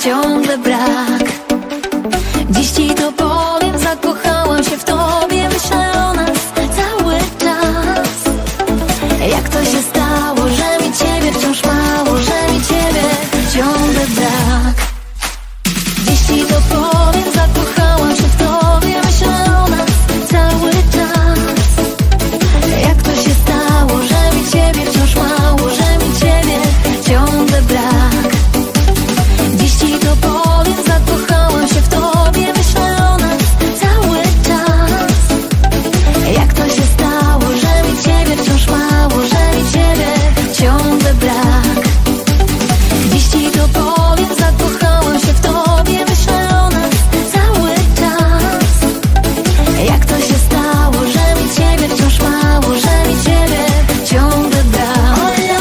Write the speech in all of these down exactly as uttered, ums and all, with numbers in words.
ciągle brak. Dziś ci to powiem, zakochałam się w tobie, myślę o nas cały czas. Jak to się stało, że mi ciebie wciąż mało, że mi ciebie ciągle brak. Dziś ci to powiem, zakochałam się w tobie, myślę o nas cały czas. Jak to się stało, że mi ciebie wciąż mało, że mi ciebie ciągle brak. Dziś ci to powiem, zakochałam się w tobie, myślę o nas cały czas. Jak to się stało, że mi ciebie wciąż mało, że mi ciebie ciągle brak. Dziś ci to powiem, zakochałam się w tobie, myślę o nas cały czas. Jak to się stało, że mi ciebie wciąż mało, że mi ciebie ciągle brak.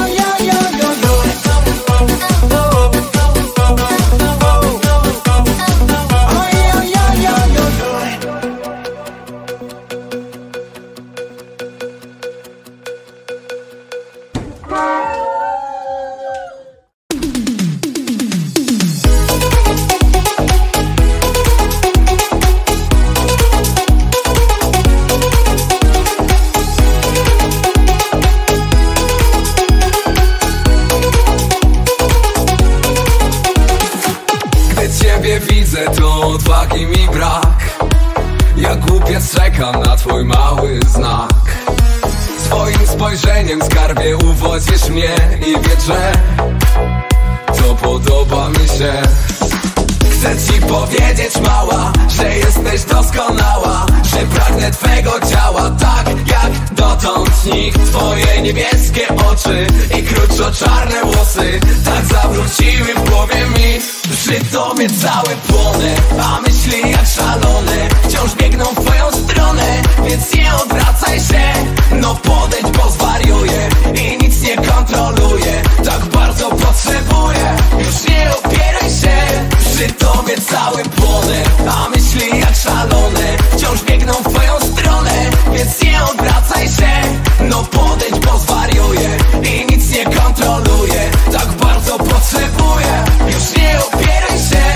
Widzę, to odwagi mi brak. Ja głupiec czekam na twój mały znak. Swoim spojrzeniem, skarbie, uwodzisz mnie i wiedz, że to podoba mi się. Chcę ci powiedzieć, mała, że jesteś doskonała, że pragnę twego ciała tak jak dotąd nikt. Twoje niebieskie oczy i kruczo-czarne włosy tak zawróciły w głowie mi. Przy tobie cały płonę, a myśli jak szalone wciąż biegną w twoją stronę, więc nie odwracaj się. No podejdź, bo zwariuję i nic nie kontroluję. Tak bardzo potrzebuję, już nie opieraj się. Przy tobie cały płonę, a myśli jak szalone wciąż biegną w twoją stronę, więc nie odwracaj się. No podejdź, bo zwariuję i nic nie kontroluję. Tak bardzo potrzebuję, już nie opieraj się.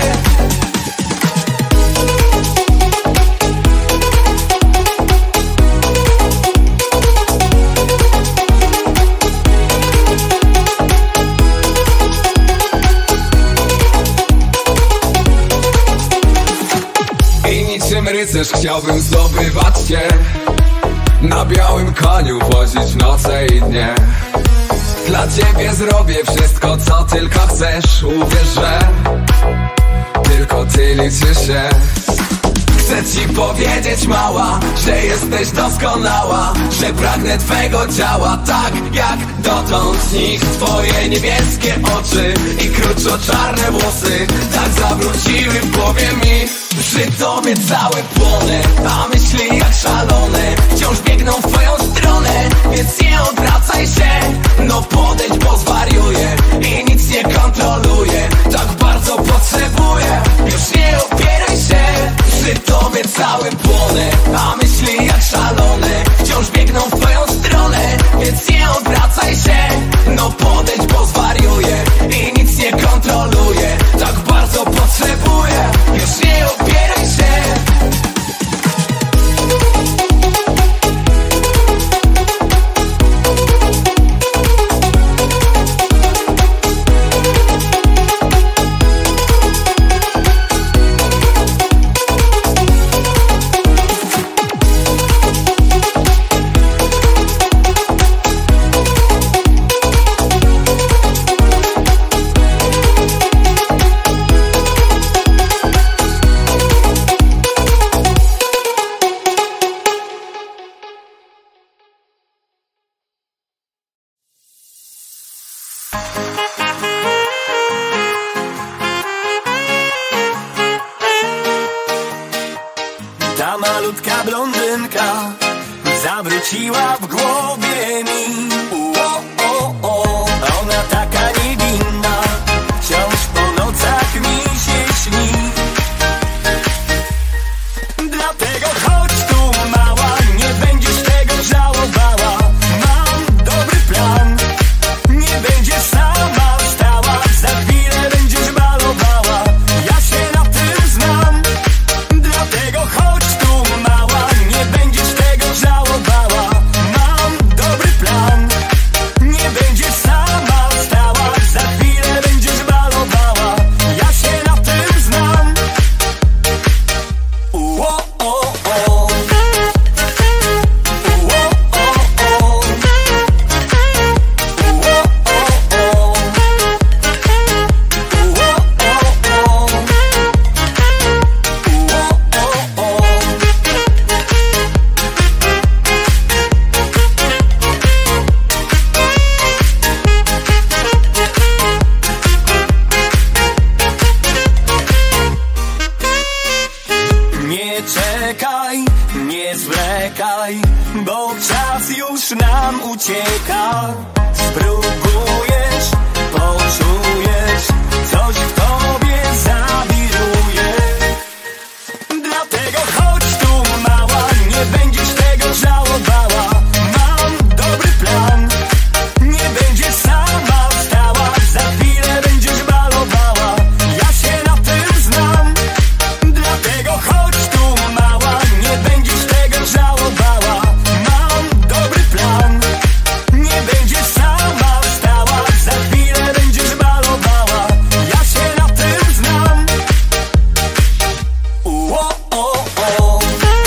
I niczym rycerz chciałbym zdobywać cię, na białym koniu wozić noce i dnie. Dla ciebie zrobię wszystko, co tylko chcesz. Uwierz, że tylko ty liczysz się. Chcę ci powiedzieć, mała, że jesteś doskonała, że pragnę twego ciała tak jak dotąd nikt. Twoje niebieskie oczy i kruczo-czarne włosy tak zawróciły w głowie mi. Przy tobie całe płonę, a myśli jak szalone wciąż biegną w twoją stronę, więc nie odwracaj się. No podejdź, bo zwariuję i nic nie kontroluję. Tak bardzo potrzebuję, już nie opieraj się. Przy tobie cały płonę, a myśli jak szalone wciąż biegną w twoją stronę, więc nie odwracaj się. No podejdź, bo zwariuję i nic nie kontroluję. Tak bardzo potrzebuję, już nie opieraj się. Ta malutka blondynka zawróciła w głowie mi. O, o, o, ona taka niewinna, wciąż po nocach mi się śni. Dlatego chodź tu, mała, nie będziesz tego żałowała. Mam dobry plan, nie będziesz sama stała, za chwilę będziesz balowała. już nam ucieka. Spróbujesz, poczujesz, coś w tobie zawiruje. Dlatego chodź tu mała, nie będziesz tego żałowała. Mam dobry plan, nie będziesz sama stała, za chwilę będziesz balowała. Ja się na tym znam, dlatego chodź tu mała, nie będziesz tego żałowała. Mam dobry plan, nie będziesz sama stała, za chwilę będziesz balowała. Ja się na tym znam. Uo, o, o.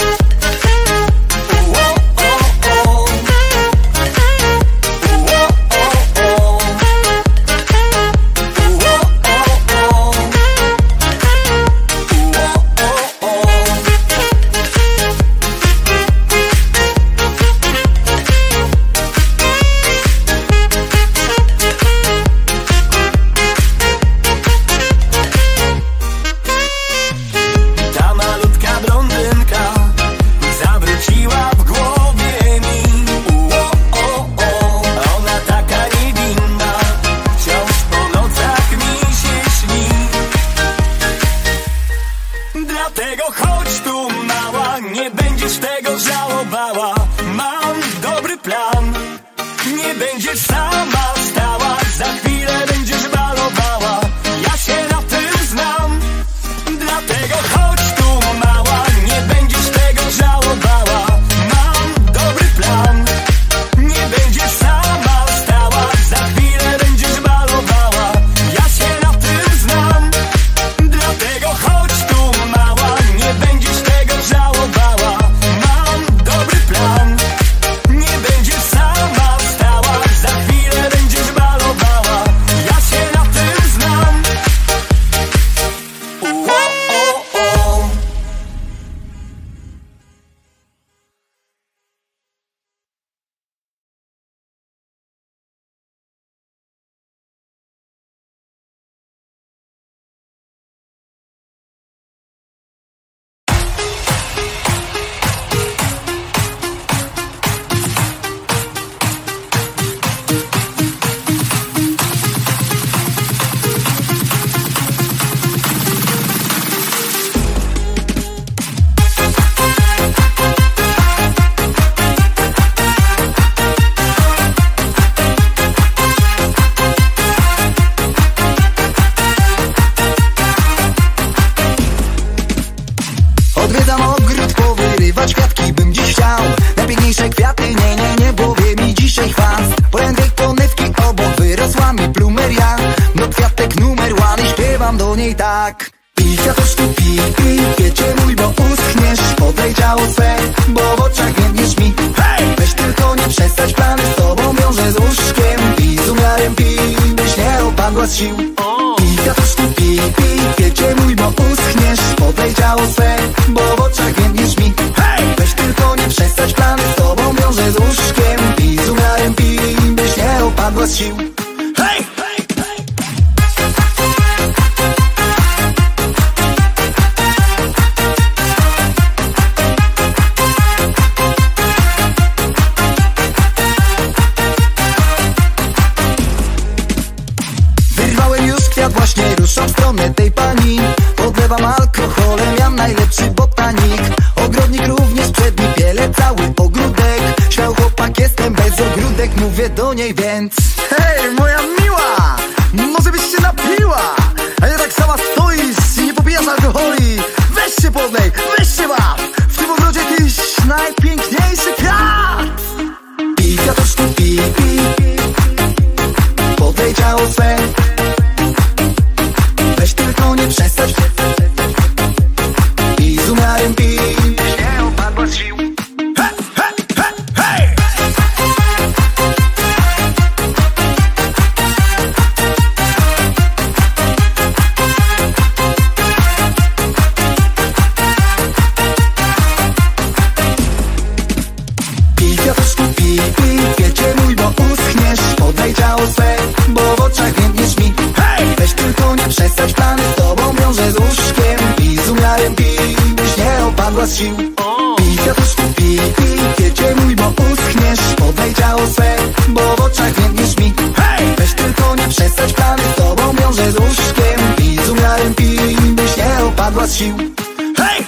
Ta malutka blondynka zawróciła w głowie mi. Uo, o, o. Ona taka niewinna, wciąż po nocach mi się śni. Dlatego chodź tu mała, nie będziesz tego żałowała. Mam dobry plan, nie będziesz sama stała, za chwilę będziesz balowała. Ja się na tym znam, dlatego chodź tu mała, nie będziesz tego żałowała. Mam dobry plan, nie będziesz sama stała, za chwilę będziesz balowała. Ja się na tym znam, dlatego chodź tu mała, nie będziesz tego żałowała. Mam dobry plan, nie będziesz sama stała, za chwilę będziesz balowała. Ja się na tym znam. Uo, o, o. Odwiedzam ogród, powyrywać kwiatki bym dziś chciał. Najpiękniejsze kwiaty, nie, nie, nie, powie mi dzisiaj chwast. Polędek konewki obok wyrosła mi plumeria. No kwiatek numer one i śpiewam do niej tak. Pij kwiatuszku, pij, pij, wiecie mój, bo uschniesz. Podlej ciało swe, bo w oczach międniesz mi. Hej! Weź tylko nie przestać, plany z tobą wiążę z łóżkiem. Pij z umiarem, pij, byś nie opadła z sił. Pij kwiatuszku, pij, pij, wiecie mój, bo uschniesz. Podlej ciało swe, bo w oczach międniesz mi. Hej! Weź tylko nie przestać, plany z tobą wiążę z łóżkiem. Pij z umiarem, pij, byś nie opadła z sił. Hej! Wyrwałem już kwiat, właśnie ruszam w stronę tej pani. Podlewam alkoholem, ja najlepszy botanik. Ogrodnik również przed mi piele cały ogródek. Śmiał chłopak, jestem bez ogródek, mówię do niej więc: hej, moja miła, może byś się napiła, a nie tak sama stoisz i nie popijasz alkoholi. Weź się podlej, weź się baw, w tym ogrodzie tyś najpiękniejszy kwiat. Pij kwiatuszku, pij, pij, podlej ciało swe, weź tylko nie przestać. Pij z umiarem, pij, byś nie opadła z sił. He, he, he, hej! Pij kwiatuszku, pij, pij, wiecie mój, bo uschniesz. Podlej ciało swe, bo w oczach międniesz mi. Hej! Weź tylko nie przestać, plany z tobą wiążę z łóżkiem. Pij z umiarem, pij, byś nie opadła z sił. Pij kwiatuszku, pij, pij, wiecie mój, bo uschniesz. Podlej przed łóżkiem i z umiarem pij, byś nie opadła z sił. Hej!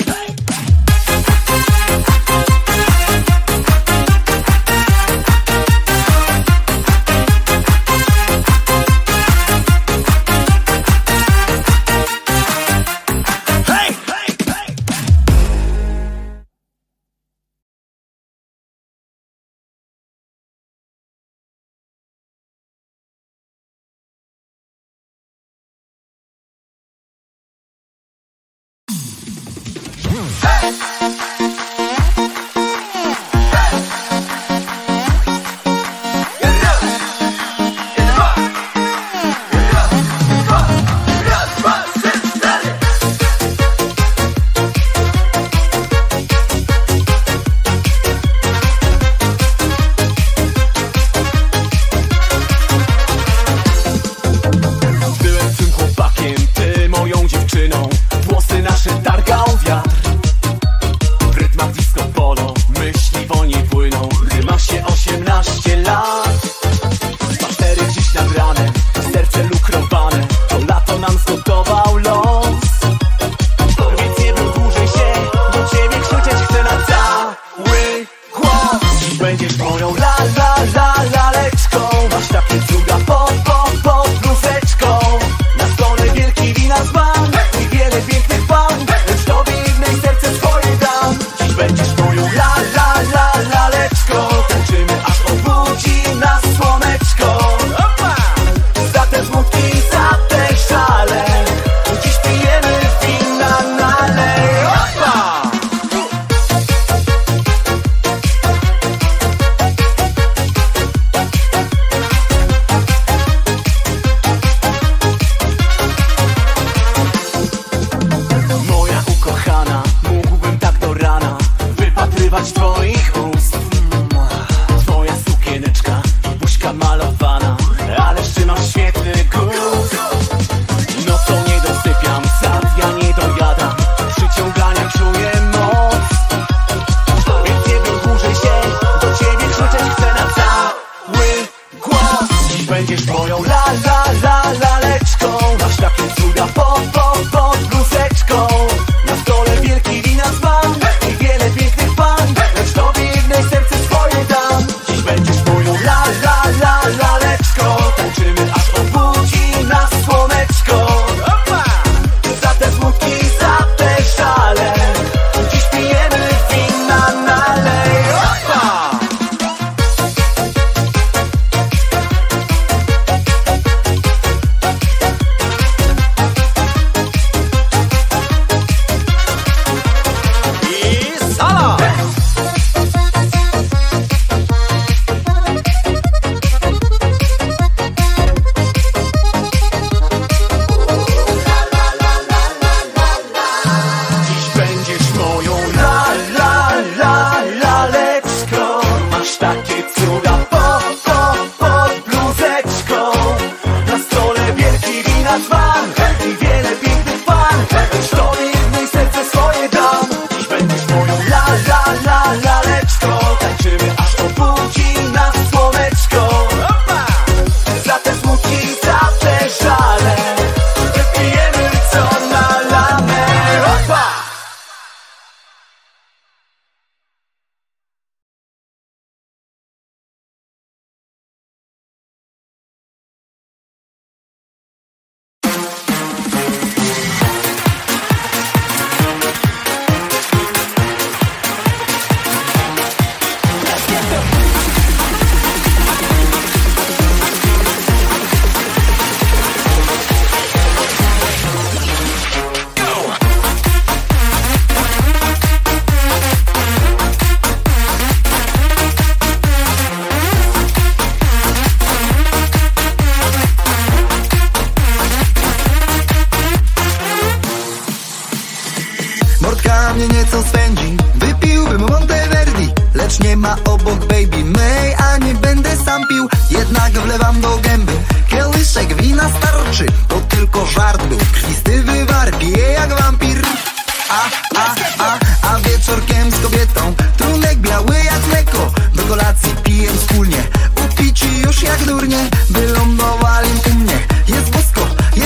mnie nieco spędzi. Wypiłbym Monteverdi, lecz nie ma obok Baby May, a nie będę sam pił. Jednak wlewam do gęby kieliszek wina starczy. To tylko żart był, krwisty wywar, piję jak wampir. A, a, a, a wieczorkiem z kobietą trunek biały jak mleko. Do kolacji piję wspólnie, upici już jak durnie. Wylądowali u mnie, jest bosko,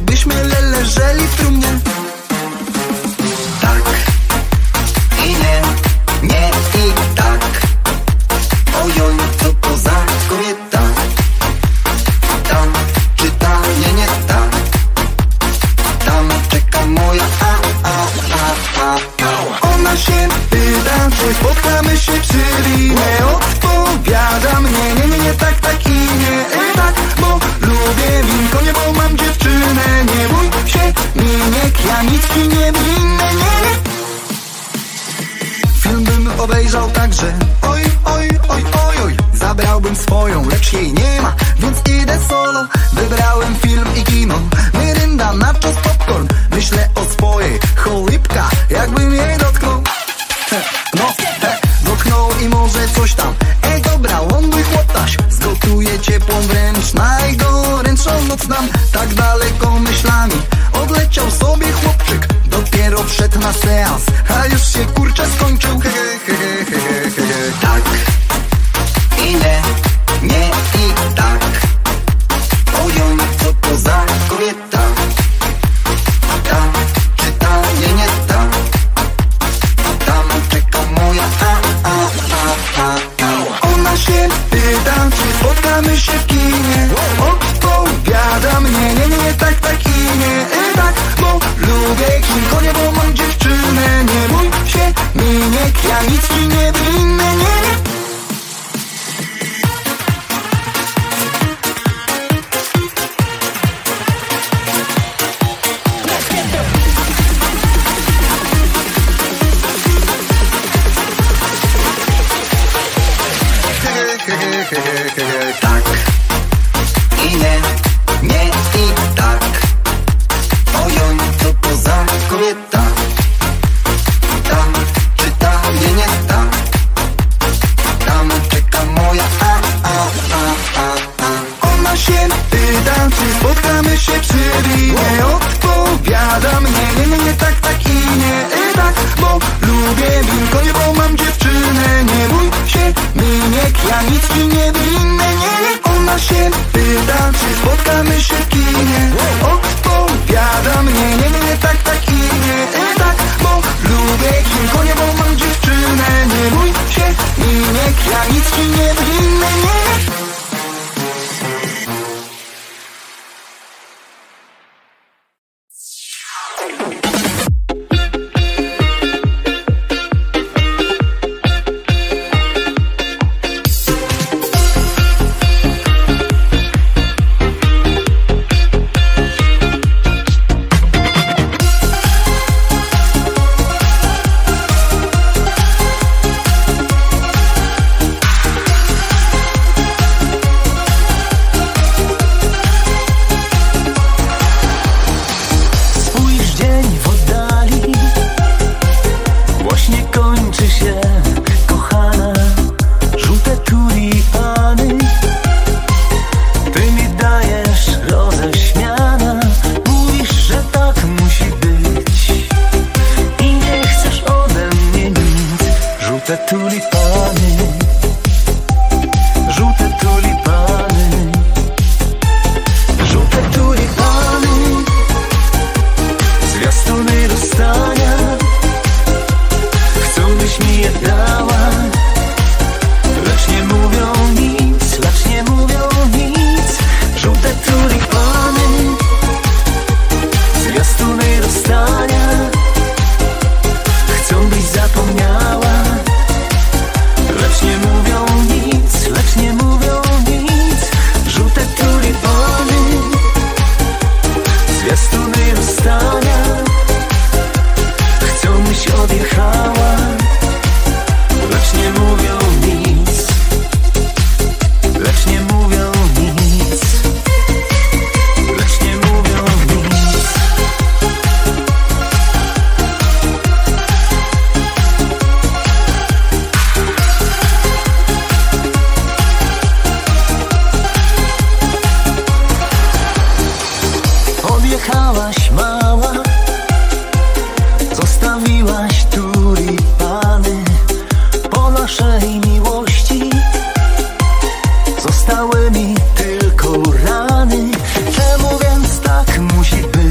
jakbyśmy le leżeli w trumnie. Tak i nie, nie i tak. Ojoj, co to za kobieta? Tam, czy ta, nie, nie ta. Tam czeka moja a, a, a, a, a. Ona się pyta, czy spotkamy się przy linie. Odpowiadam, nie, nie, nie, nie, tak, tak i nie, e, tak. Bo lubię winko, nie, bo mam dziewczynę. Nie bój się, miniek, ja nic ci nie winę, nie, nie. Film bym obejrzał także, oj, oj, oj, oj, oj. Zabrałbym swoją, lecz jej nie ma, więc idę solo. Wybrałem film i kino, myrynda, nachos, popcorn. Myślę o swojej, cholipka, jakbym jej dotknął. He, no, he, dotknął i może coś tam. Ej, dobra, ląduj chłopaś, zgotuję ciepłą wręcz. Najgorętszą noc nam, tak daleko myślami odleciał sobie chłopczyk. Dopiero wszedł na seans, a już się kurczę skończył. He, he, he, he, he, he. Tak i nie, nie i tak. Ojoj, co to za kobieta? Ta, czy ta, nie, nie ta. Tam czeka moja a, a, a, a, a. Ona się pyta, czy spotkamy się w kinie. Odpowiadam, nie, nie, nie, nie, tak, tak i nie, e, tak. Bo lubię kinko, nie, bo mam dziewczynę. Nie bój się, miniek, ja nic ci nie winę, nie, nie. Tak i nie, nie i tak. Ojoj, co to za kobieta? Tam, czy ta, nie, nie ta. Tam czeka moja a, a, a, a, a. Ona się pyta, czy spotkamy się przy linie. Odpowiadam, nie, nie, nie, nie, tak, tak i nie, e, tak. Bo lubię winko, nie, bo mam dziewczynę. Nie bój się, miniek, ja nic ci nie winę, nie, nie. Ona się pyta, czy spotkamy się w kinie. Odpowiadam, nie, nie, nie, nie, tak, tak i nie, e, tak. Bo lubię kinko, nie, bo mam dziewczynę. Nie bój się, miniek, ja nic ci nie winę, nie, nie. Zostały mi tylko rany. Czemu więc tak musi być?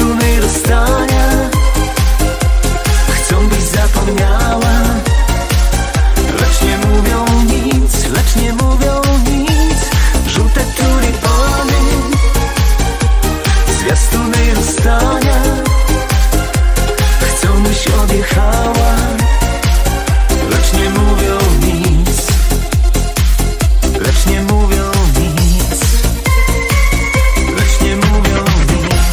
zwiastuny rozstania chcą, byś zapomniała. Lecz nie mówią nic, lecz nie mówią nic. Żółte tulipany, zwiastuny rozstania chcą, byś odjechała. Lecz nie mówią nic, lecz nie mówią nic, lecz nie mówią nic.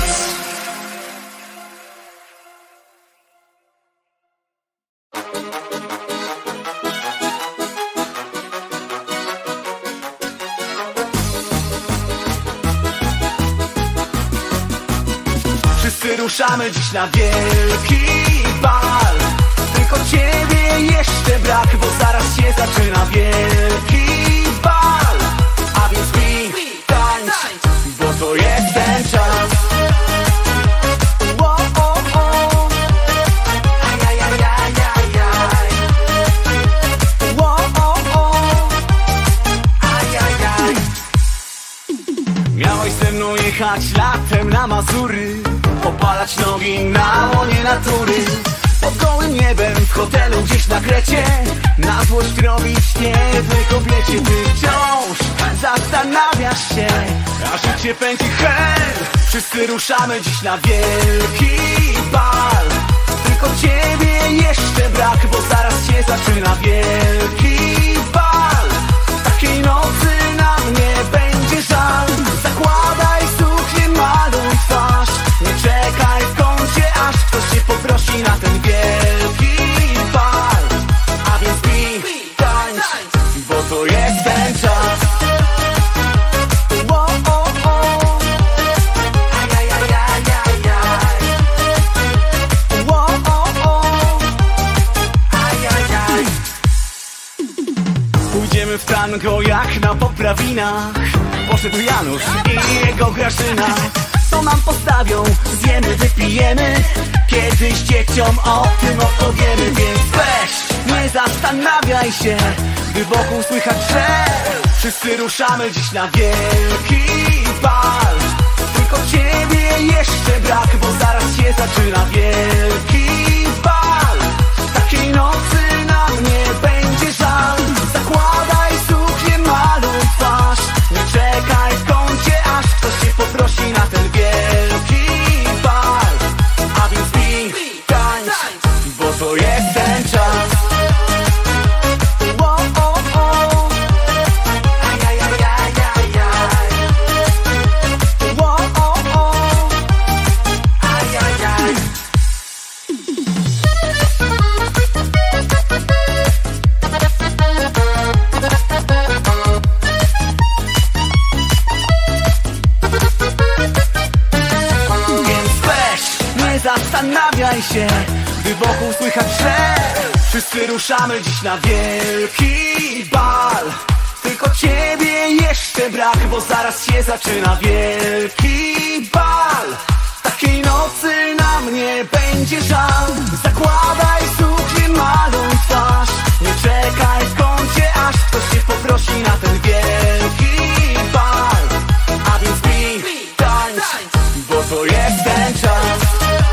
Wszyscy ruszamy dziś na wielki bal. Tylko ciebie jeszcze brak, bo zaraz się zaczyna wielki bal. A więc pij, tańcz, bo to jest ten czas. O, o, o. Ajajajajajaj. O, o, o. Ajajaj. Miałeś ze mną jechać latem na Mazury, opalać nogi na łonie natury. Pod gołym niebem, w hotelu gdzieś na Krecie, na złość robić niezłej kobiecie. Ty wciąż zastanawiasz się, a życie pędzi hel. Wszyscy ruszamy dziś na wielki bal. Tylko ciebie jeszcze brak, bo zaraz się zaczyna wielki bal. Takiej nocy na mnie będzie żal. Zakładaj suknię, maluj twarz. Nie czekaj w kącie, aż ktoś cię poprosi na ten wielki bal. A więc pij, tańcz, bo to jest ten czas. O, o, o. Ajajajajajaj. O, o, o. Ajajaj. Pójdziemy w tango jak na poprawinach. Poszedł Janusz i jego Grażyna. Co nam postawią, zjemy, wypijemy. Kiedyś dzieciom o tym opowiemy. Więc weź, nie zastanawiaj się, gdy wokół słychać, że wszyscy ruszamy dziś na wielki bal. Tylko ciebie jeszcze brak, bo zaraz się zaczyna wielki bal. Takiej nocy na mnie będzie żal. Zakładaj suknię, maluj twarz. Nie czekaj w kącie, aż ktoś cię poprosi na ten wielki bal. A więc pij, tańcz, bo to jest ten czas. O, o, o. Ajajajajajaj. O, o, o. Ajajaj. Zastanawiaj się, gdy wokół słychać, że wszyscy ruszamy dziś na wielki bal. Tylko ciebie jeszcze brak, bo zaraz się zaczyna wielki bal. Takiej nocy na mnie będzie żal. Zakładaj suknię, maluj twarz. Nie czekaj w kącie, aż ktoś cię poprosi na ten wielki bal. A więc pij, tańcz, bo to jest ten czas.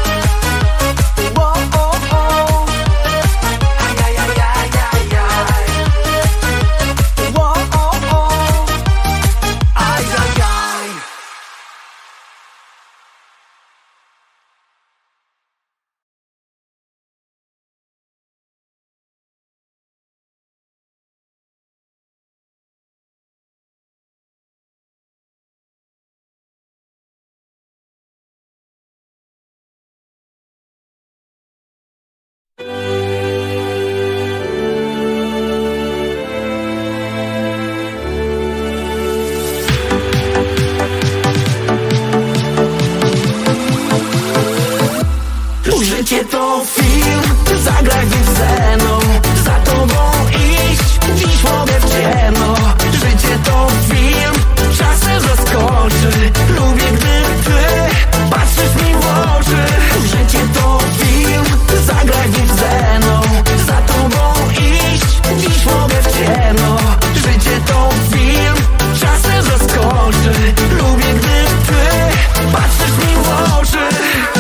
Życie to film, zagraj w ze mną. Za tobą iść, dziś mogę w ciemno. Życie to film, czasem zaskoczy. Lubię, gdy ty patrzysz mi w oczy. Życie to film, zagraj w ze mną. Za tobą iść, dziś mogę w ciemno. Życie to film, czasem zaskoczy. Lubię, gdy ty patrzysz mi w oczy.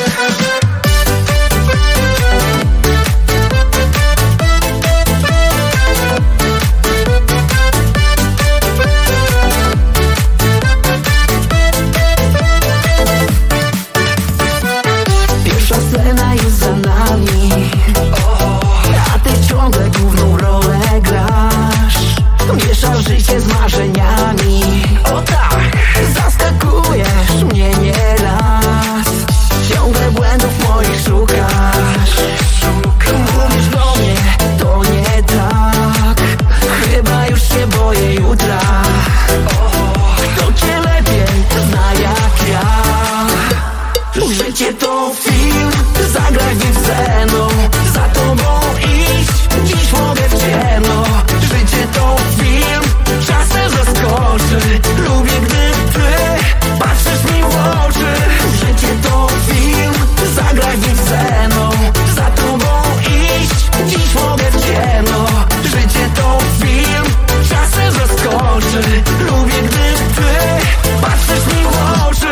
Życie to film, zagraj w nim sceną. Za tobą iść, dziś mogę w ciemno. Życie to film, czasem zaskoczy. Lubię, gdy ty patrzysz mi w oczy. Życie to film, zagraj w nim sceną. Za tobą iść, dziś mogę w ciemno. Życie to film, czasem zaskoczy. Lubię, gdy ty patrzysz mi w oczy.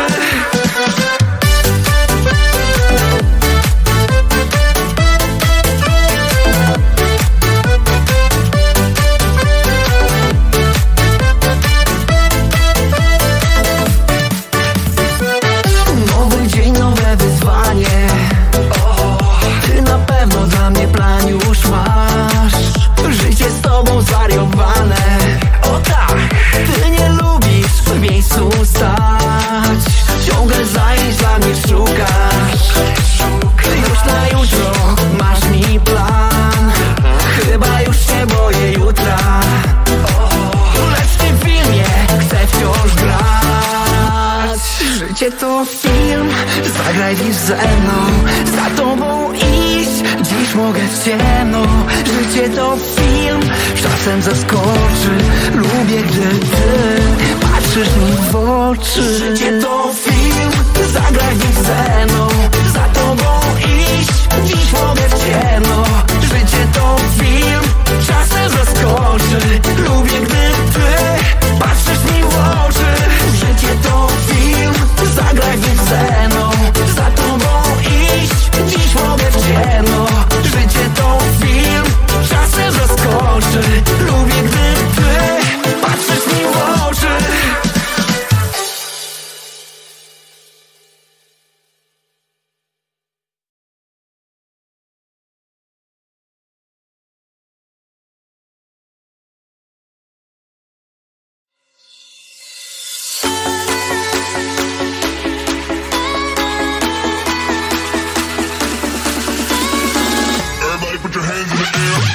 Nowy dzień, nowe wyzwanie. Ty na pewno dla mnie plan już masz. Życie z tobą zwariowane. O tak, ty nie lubisz w miejscu stać. Ciągle zajęć dla mnie szukasz. Już na jutro masz mi plan. Chyba już się boję jutra. Lecz w tym filmie chcę wciąż grać. Życie to film, zagraj dziś ze mną. Za tobą iść, dziś mogę w ciemno. Życie to film, czasem zaskoczy. Lubię, gdy ty patrzysz mi w oczy. Życie to film, zagraj dziś ze mną. Za tobą iść, dziś mogę w ciemno. Życie to film, czasem zaskoczy. Lubię, gdy ty patrzysz mi w oczy. Życie to film, zagraj dziś ze mną. Za tobą iść, dziś mogę w ciemno. Życie to film, czasem zaskoczy. Lubię, gdy ty patrzysz mi w oczy. Everybody put your hands in the air.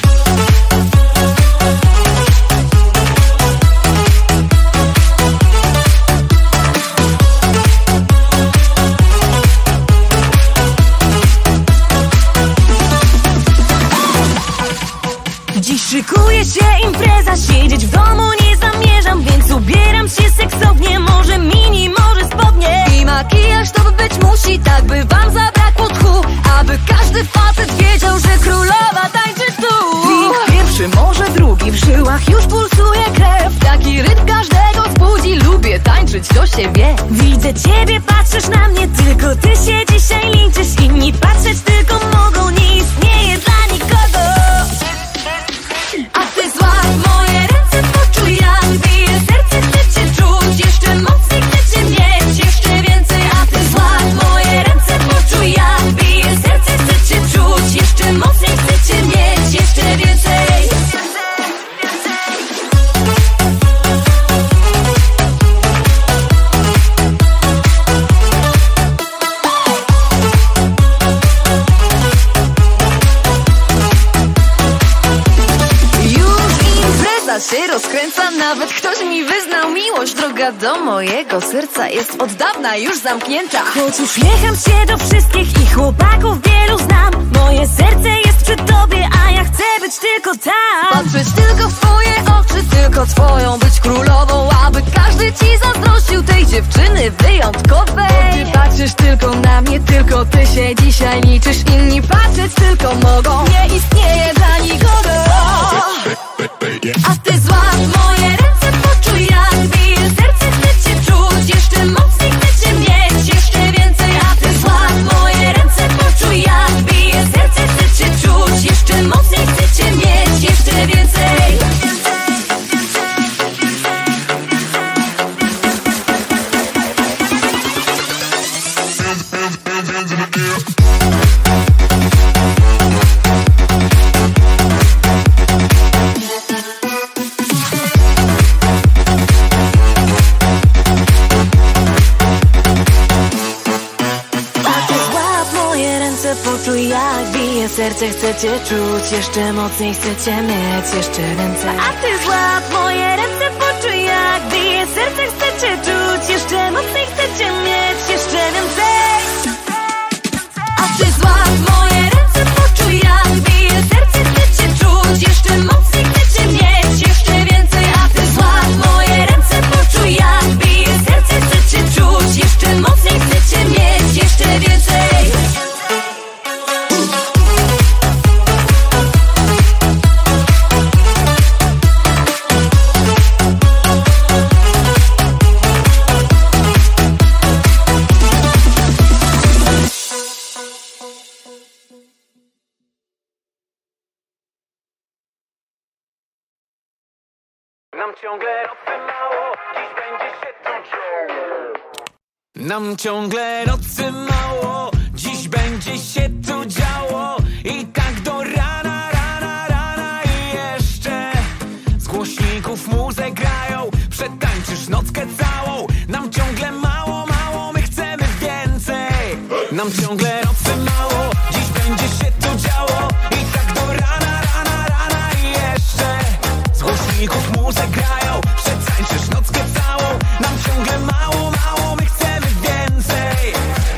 Dziś szykuje się impreza, siedzieć w domu nie zamierzam, więc ubieram się seksownie, może mini, może spodnie. I makijaż to by być musi, tak by wam zabrakło tchu, aby każdy facet wiedział, że królowa tańczy tu. Drink pierwszy, może drugi, w żyłach już pulsuje krew. Taki rytm każdego wzbudzi, lubię tańczyć, to się wie. Widzę ciebie, patrzysz na mnie, tylko ty się dzisiaj liczysz. Inni patrzeć tylko mogą, nie istnieje dla nikogo. A ty złap moje ręce, poczuj jak bije serce, chcę cię czuć, jeszcze mocniej chcę cię mieć, jeszcze więcej. A ty złap moje ręce, poczuj jak bije serce, chcę cię czuć, jeszcze mocniej chcę cię mieć, jeszcze więcej. Się rozkręca, nawet ktoś mi wyznał miłość. Droga do mojego serca jest od dawna już zamknięta. Choć uśmiecham się do wszystkich i chłopaków wielu znam, moje serce jest przy tobie, a ja chcę być tylko tam. Patrzeć tylko w twoje oczy, tylko twoją być królową, aby każdy ci zazdrościł tej dziewczyny wyjątkowej. Ty patrzysz tylko na mnie, tylko ty się dzisiaj liczysz. Inni patrzeć tylko mogą, nie istnieje dla nikogo. A ty złap moje ręce, poczuj jak bije serce, chcę cię czuć, jeszcze mocniej chcę cię mieć, jeszcze więcej. A ty złap moje ręce, poczuj jak bije serce, chcę cię czuć, jeszcze mocniej chcę cię mieć, jeszcze więcej. Poczuj jak bije serce, chcę cię czuć, jeszcze mocniej chcę cię mieć, jeszcze więcej. A ty złap moje ręce, poczuj jak bije serce, chcę cię czuć, jeszcze mocniej chcę cię mieć, jeszcze więcej. a ty złap moje ręce, poczuj jak bije serce. Chcę cię czuć, jeszcze mocniej chcę cię mieć, jeszcze więcej. A ty złap moje ręce, poczuj jak bije serce. Chcę cię czuć, jeszcze mocniej chcę cię mieć, jeszcze więcej. Nam ciągle nocy mało, dziś będzie się tu działo. Nam ciągle nocy mało, dziś będzie się tu działo. I tak do rana, rana, rana i jeszcze z głośników muzę grają. Przetańczysz nockę całą. Nam ciągle mało, mało, my chcemy więcej. Nam ciągle nocy mało, dziś będzie się tu działo. I tak do rana, rana, rana i jeszcze z głośników muzę grają. Przetańczysz nockę całą. Nam ciągle mało, mało, my chcemy więcej.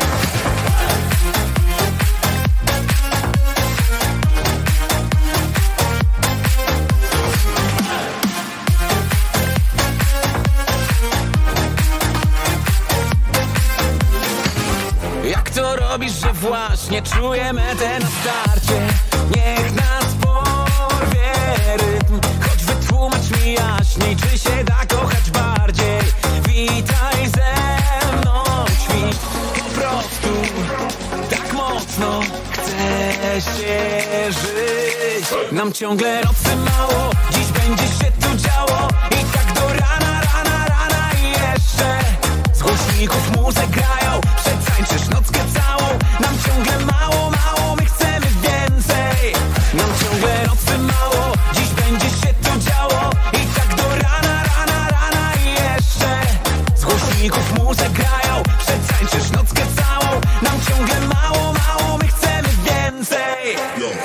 Jak to robisz, że właśnie czuję metę na starcie? Niech nas porwie rytm, choć wytłumacz mi jaśniej, czy się da kochać bardziej. Witaj ze mną, ćwicz po prostu tak mocno chcę się żyć. Nam ciągle nocy mało, dziś będzie się tu działo. I tak do rana, rana, rana i jeszcze z głośników muzę grają. Przetańczysz nockę całą. Nam ciągle mało, mało, my chcemy więcej. Nam ciągle nocy mało, dziś będzie się tu działo. I tak do rana, rana, rana i jeszcze z głośników muzę grają. Przetańczysz nockę całą. Nam ciągle mało, mało, my chcemy więcej.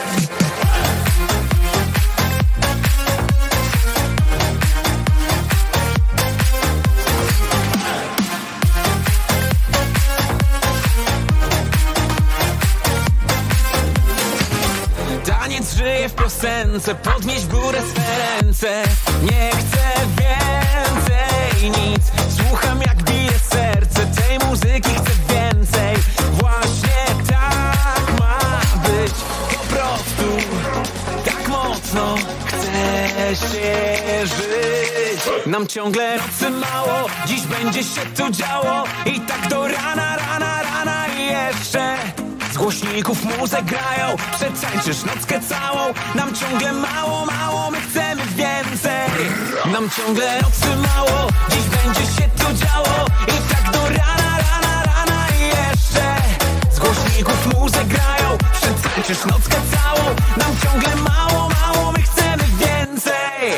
Taniec żyje w piosence, podnieś w górę swe ręce. Nie chcę więcej nic, słucham jak bije serce. Tej muzyki chcę więcej, właśnie tak ma być. Po prostu tak mocno chcę się żyć. Nam ciągle nocy mało, dziś będzie się tu działo. I tak do rana, rana, rana i jeszcze z głośników muzę grają. Przetańczysz nockę całą. Nam ciągle mało, mało, my chcemy więcej. Nam ciągle nocy mało, dziś będzie się tu działo. I tak do rana, rana, rana i jeszcze z głośników muzę grają. Przetańczysz nockę całą. Nam ciągle mało, mało, my chcemy więcej.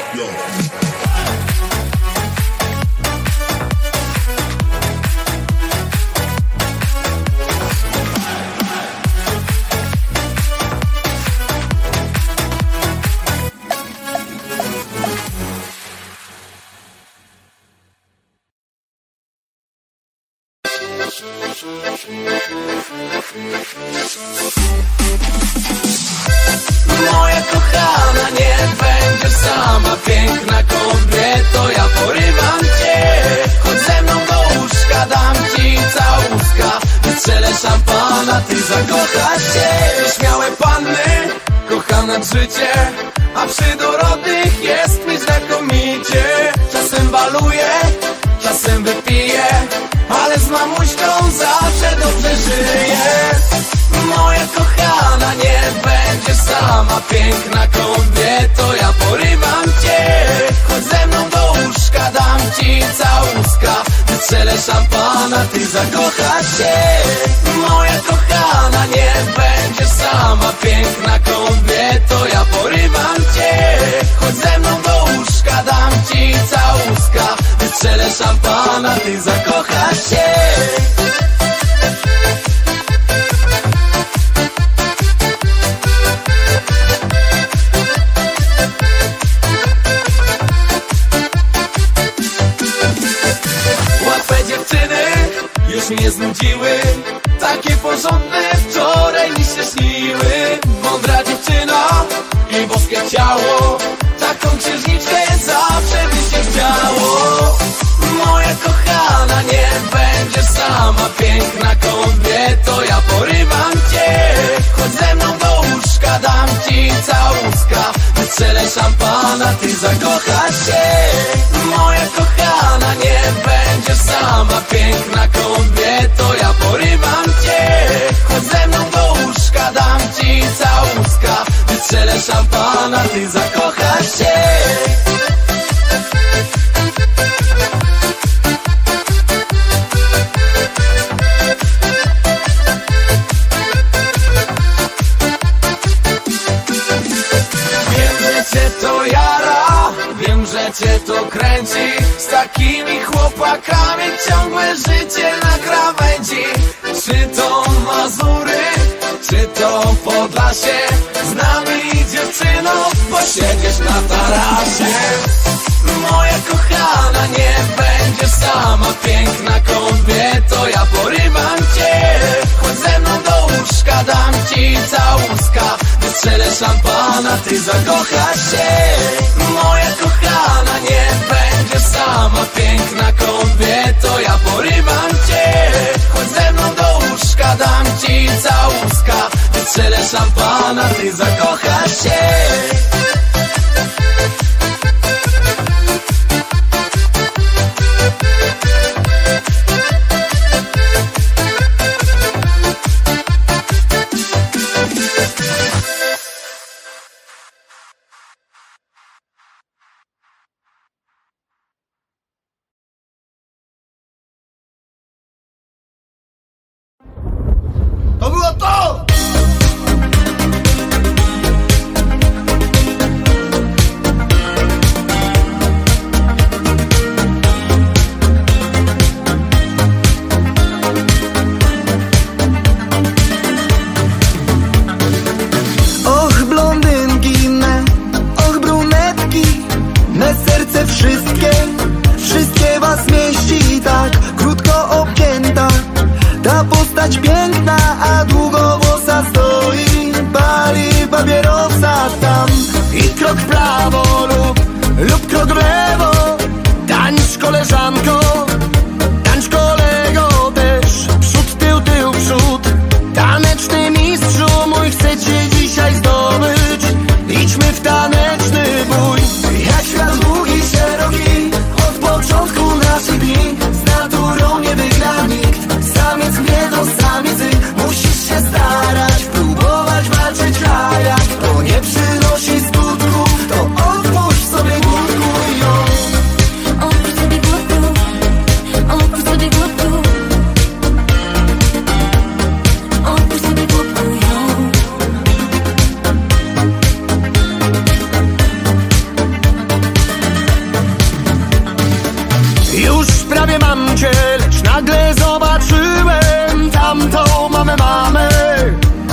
Moja kochana, nie będziesz sama, piękna kobieto, ja porywam cię. Chodź ze mną do łóżka, dam ci całuska. Wystrzelę szampana, ty zakochasz się. Śmiałe panny, kochane życie, a przy dorodnych jest mi znakomicie. Czasem baluję, czasem wypiję, ale z mamuśką zawsze dobrze żyję. Moja kochana, nie będziesz sama, piękna kobieto, ja porywam cię. Chodź ze mną do łóżka, dam ci całuska. Wystrzelę szampana, ty zakochasz się. Moja kochana, nie będziesz sama, piękna kobieto, ja porywam cię. Chodź ze mną do łóżka, dam ci całuska. Wystrzelę szampana, ty zakochasz się. Łatwe dziewczyny już mnie znudziły, takie porządne wczoraj zakochasz się. Moja kochana, nie będziesz sama, piękna kobieto, ja porywam cię. Chodź ze mną do łóżka, dam ci całuska, wystrzelę szampana, ty zakochasz się. Cię to jara, wiem, że cię to kręci. Z takimi chłopakami ciągłe życie na krawędzi. Czy to Mazury, czy to Podlasie, z nami dziewczyno posiedziesz na tarasie. Moja kochana, nie będziesz sama, piękna kobieto, ja porywam cię. Chodź ze mną do łóżka, dam ci całuska, wystrzelę szampana, ty zakochasz się. Moja kochana, nie będziesz sama, piękna kobieto, ja porywam cię. Chodź ze mną do łóżka, dam ci całuska, wystrzelę szampana, ty zakochasz się. To było to! Och blondynki me, och brunetki, me serce wszystkie, wszystkie was mieści tak krótko obcięta. Ta postać piękna, a długowłosa stoi, pali papierosa tam. I krok w prawo lub, lub krok w lewo. Tańcz koleżanko, tańcz kolego też. Przód, tył, tył, przód. Taneczny mistrzu mój, chcę cię dzisiaj zdobyć. Idźmy w taneczny bój. Jak świat długi, szeroki, od początku naszych dni. Z naturą nie wygra nikt. Samiec mnie to samicy, musisz się starać, próbować walczyć w rajach. To nie przynosi skutku, to odpuść sobie głódku ją. Odpuść sobie głódku, odpuść sobie głódku, odpuść sobie głódku ją. Już prawie mam cię, lecz nagle zobaczyłem tamtą mamę, mamę.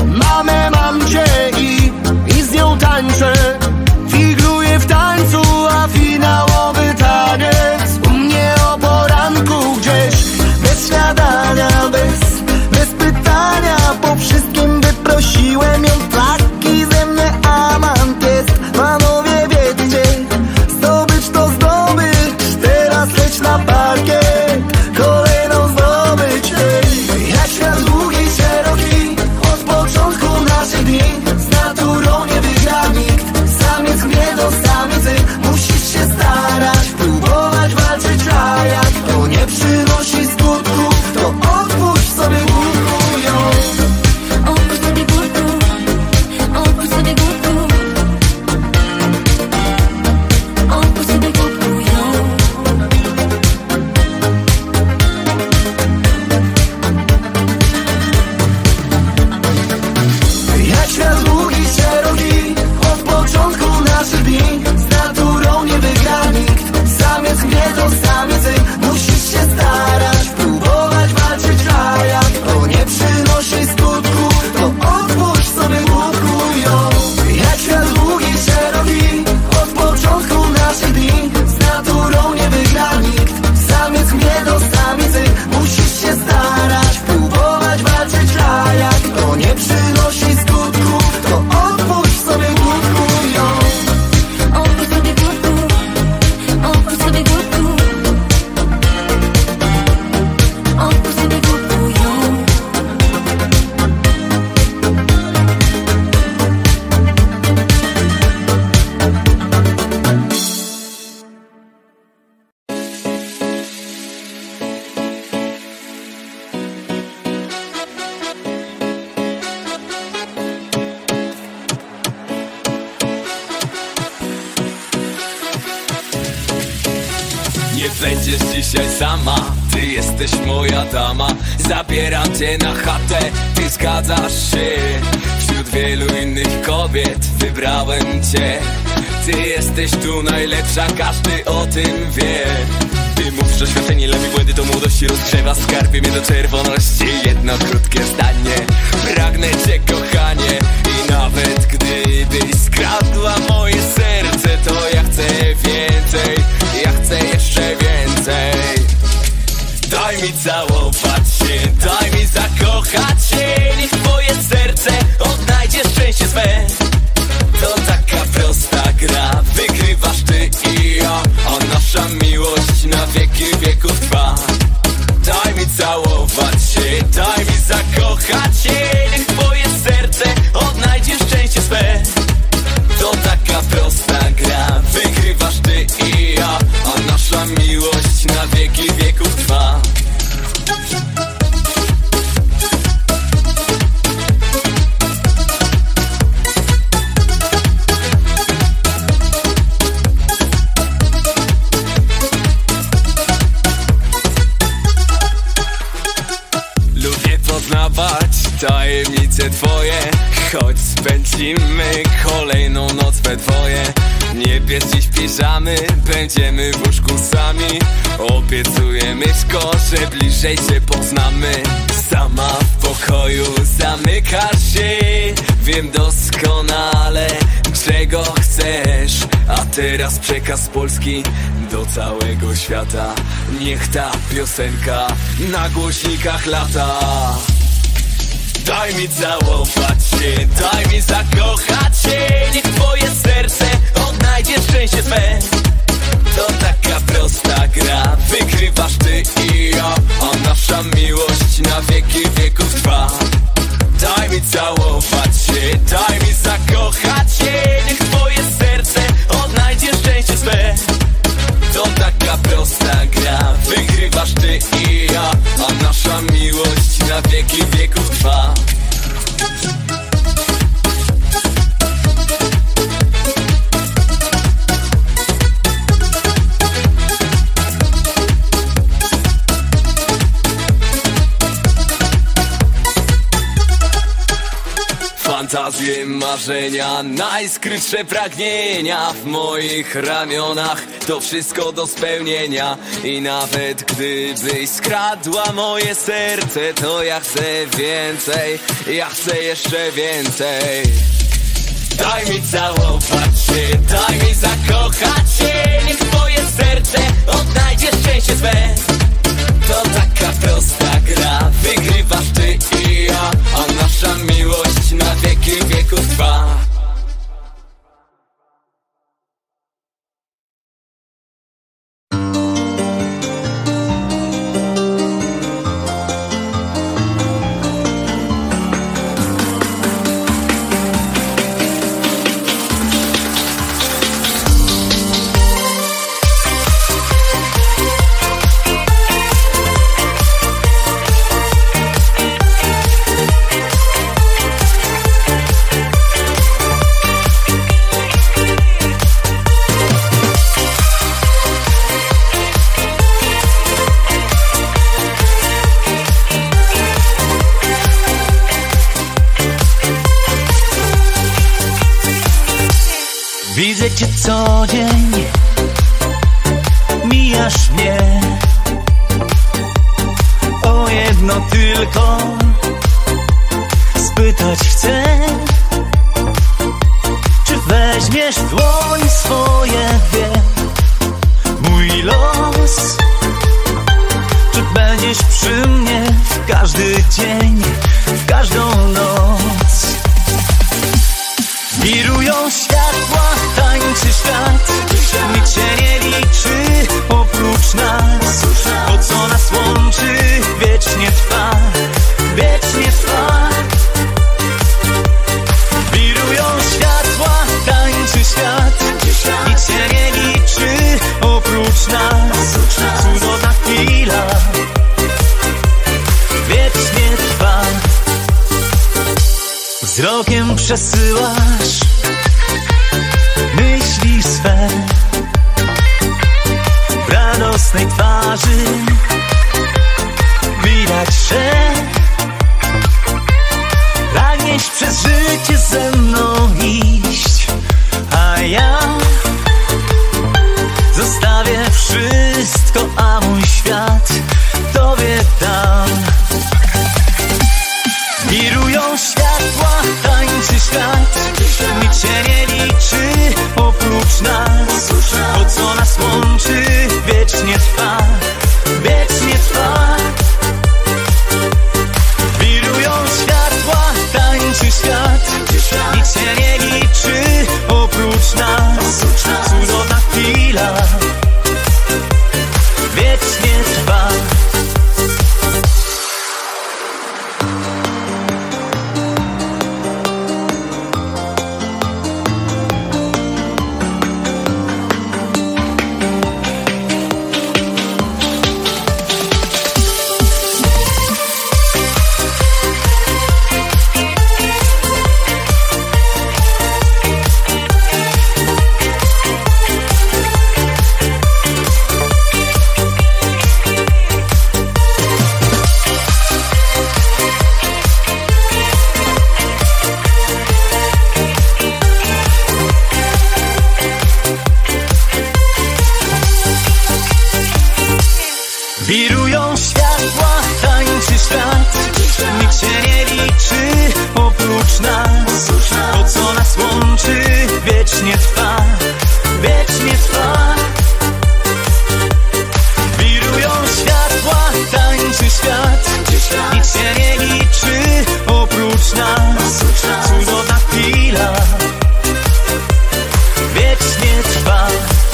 będziesz dzisiaj sama. Ty jesteś moja dama, zabieram cię na chatę. Ty zgadzasz się? Wśród wielu innych kobiet wybrałem cię. Ty jesteś tu najlepsza, każdy o tym wie. Ty mówisz, że świecenie lepiej błędy to młodości rozgrzewa. Skarbie mnie do czerwoności, jedno krótkie zdanie. Pragnę cię, kochanie, i nawet gdybyś skradła moje serce, to ja chcę więcej, ja chcę jeszcze więcej. Daj mi całować się, daj mi zakochać się. Niech twoje serce odnajdzie szczęście swe. To taka prosta gra, wygrywasz ty i ja, a nasza miłość na wieki wieków trwa. Daj mi całować się, daj mi zakochać się. Niech twoje serce odnajdzie szczęście swe. To taka prosta gra, wygrywasz ty i ja, a nasza miłość na wieki wieków trwa. Poznawać tajemnice twoje, choć spędzimy kolejną noc we dwoje. Nie bierz dziś piżamy, będziemy w łóżku sami. Obiecuję, myszko, że bliżej cię poznamy. Sama w pokoju zamykasz się, wiem doskonale, czego chcesz. A teraz przekaz Polski do całego świata. Niech ta piosenka na głośnikach lata. Daj mi całować się, daj mi zakochać się. Niech twoje serce odnajdzie szczęście swe. To taka prosta gra, wygrywasz ty i ja, a nasza miłość na wieki wieków trwa. Daj mi całować się, daj mi zakochać się. Niech twoje serce odnajdzie szczęście swe. To taka prosta gra, wygrywasz ty i ja, a nasza miłość na wieki wieków trwa. Fantazje, marzenia, najskrytsze pragnienia w moich ramionach. To wszystko do spełnienia. I nawet gdybyś skradła moje serce, to ja chcę więcej, ja chcę jeszcze więcej. Daj mi całować się, daj mi zakochać się. Niech twoje serce odnajdzie szczęście swe. To taka prosta gra, wygrywasz ty i ja, a nasza miłość na wieki wieków trwa. Widzę cię co dzień, mijasz mnie. O jedno tylko spytać chcę, czy weźmiesz w dłoń swoje dwie mój los, czy będziesz przy mnie w każdy dzień, w każdą noc. Wirują światła, tańczy świat, nic się nie liczy oprócz nas. To co nas łączy wiecznie trwa, wiecznie trwa. Wirują światła, tańczy świat, nic się nie liczy oprócz nas. Cudowna chwila wiecznie trwa. Wzrokiem przesyłasz myśli swe, brak radosnej twarzy widać, że pragniesz przez życie ze mną iść, a ja zostawię wszystko, a mój świat tobie dam. Wirują światła, tańczy świat, nic się nie liczy oprócz nas. To, co nas łączy, wiecznie trwa, wiecznie trwa. Wirują światła, tańczy świat, nic się nie liczy oprócz nas. Cudowna chwila wiecznie trwa. Wirują światła, tańczy świat, nic się nie liczy oprócz nas. To, co nas łączy, wiecznie trwa, wiecznie trwa. Wirują światła, tańczy świat, nic się nie liczy oprócz nas. Cudowna chwila wiecznie trwa.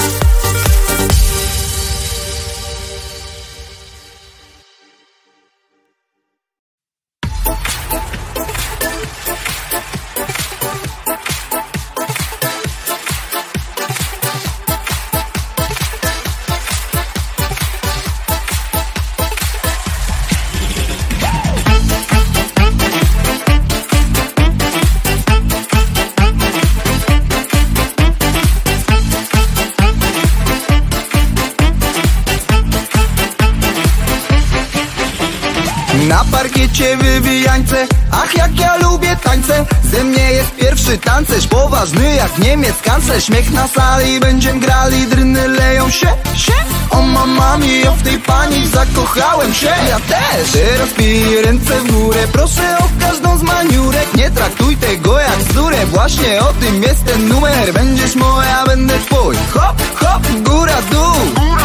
Na parkiecie wywijańce, ach jak ja lubię tańce. Ze mnie jest pierwszy tancerz, poważny jak Niemiec kanclerz. Śmiech na sali, będziem grali, dryny leją się, się. O mamami, o w tej pani zakochałem się. Ja też. Teraz piję ręce w górę, proszę o każdą z maniurek. Nie traktuj tego jak bzdurę, właśnie o tym jest ten numer. Będziesz moja, będę twój. Hop, hop, góra, dół.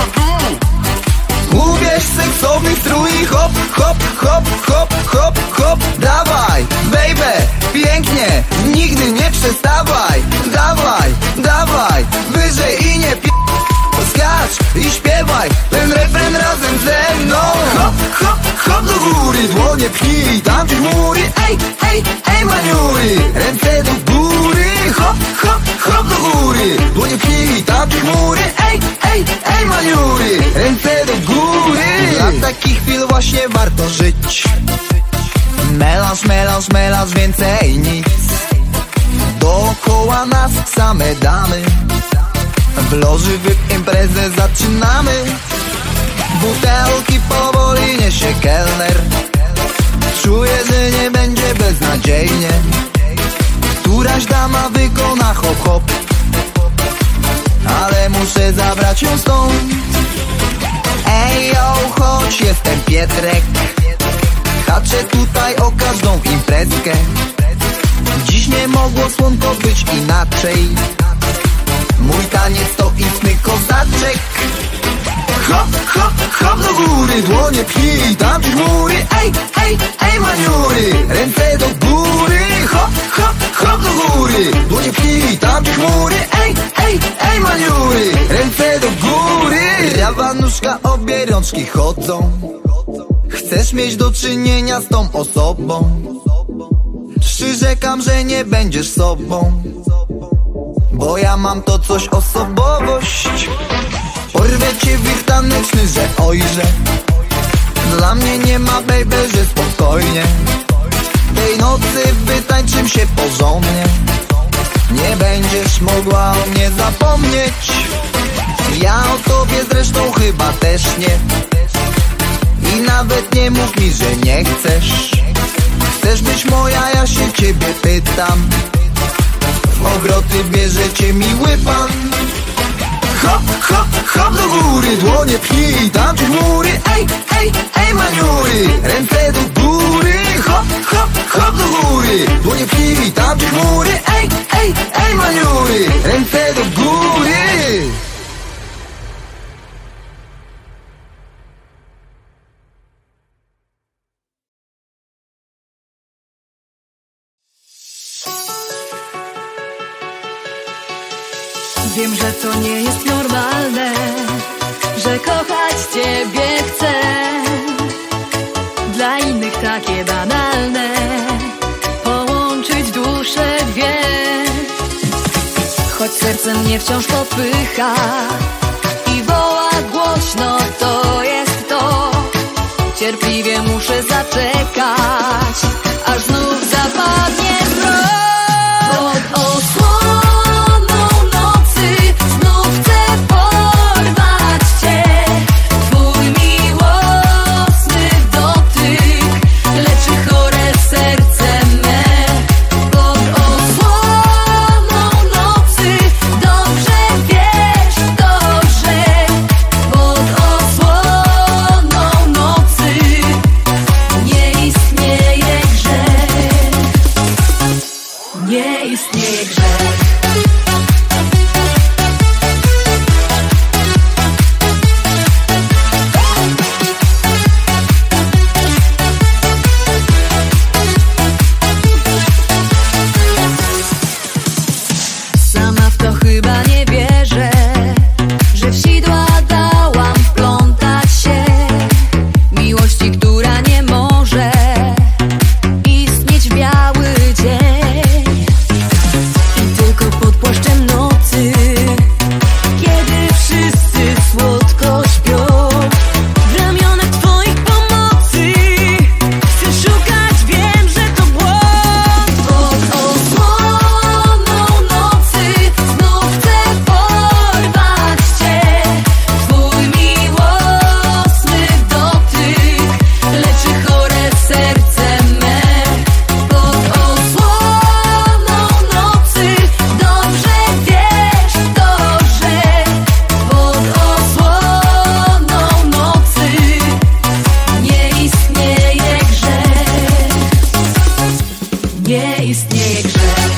Ubierz seksowny strój, hop, hop, hop, hop, hop, hop. Dawaj, baby, pięknie, nigdy nie przestawaj. Dawaj, dawaj, wyżej i nie pi... Skacz i śpiewaj ten refren razem ze mną. Hop, hop, hop do góry, dłonie pchnij, tamci chmury. Ej, ej, ej maniury, ręce do góry. Hop, hop, hop do góry, dłonie pchnij, tamci chmury. Ej, ej, ej maniury, ręce do góry. Dla takich chwil właśnie warto żyć. Melanż, melanż, melanż, więcej nic. Dookoła nas same damy. W loży wy imprezę zaczynamy. Butelki powoli niesie kelner. Czuję, że nie będzie beznadziejnie. Któraś dama wykona hop hop, ale muszę zabrać ją stąd. Ej yo, chodź, jestem Pietrek. Haczę tutaj o każdą imprezkę. Dziś nie mogło słonko być inaczej. Mój taniec to istny kozaczek. Hop, hop, hop do góry, dłonie pchnij, tamci chmury. Ej, ej, ej maniury, ręce do góry. Hop, hop, hop do góry, dłonie pchnij, tamci chmury. Ej, ej, ej maniury, ręce do góry. Prawa nóżka, obie rączki chodzą. Chcesz mieć do czynienia z tą osobą. Przyrzekam, że nie będziesz sobą, bo ja mam to coś, osobowość. Porwę cię wir taneczny, że ojże. Dla mnie nie ma baby, że spokojnie. Tej nocy wytańczym się porządnie. Nie będziesz mogła o mnie zapomnieć. ja o tobie zresztą chyba też nie. I nawet nie mów mi, że nie chcesz. Chcesz być moja, ja się ciebie pytam. W obroty bierzecie miły pan. Hop, hop, hop do góry, dłonie pchnij, tam ci chmury. Ej, ej, ej maniury, ręce do góry. Hop, hop, hop do góry, dłonie pchnij, tam ci chmury. Ej, ej, ej maniury, ręce do góry. Wiem, że to nie jest normalne, że kochać ciebie chcę. Dla innych takie banalne, połączyć dusze dwie. Choć serce mnie wciąż popycha i woła głośno, to jest to. Cierpliwie muszę zaczekać, aż znów zapadnie mrok. Pod osłoną nocy znów chcę porwać cię. Twój miłosny dotyk leczy chore serce me. Pod osłoną nocy dobrze wiesz to, że pod osłoną nocy nie istnieje grzech. Nie istnieje grzech. Sama w to chyba nie wierzę, że w sidła dałam wplątać się. Miłości, która nie może istnieć w biały dzień. I tylko pod płaszczem nocy, kiedy wszyscy słodko śpią, w ramionach twoich pomocy chcę szukać, wiem, że to błąd. Pod osłoną nocy znów chcę porwać cię. Twój miłosny dotyk leczy chore serce me. Pod osłoną nocy dobrze wiesz to, że pod osłoną nocy nie istnieje grzech. Nie istnieje grzech.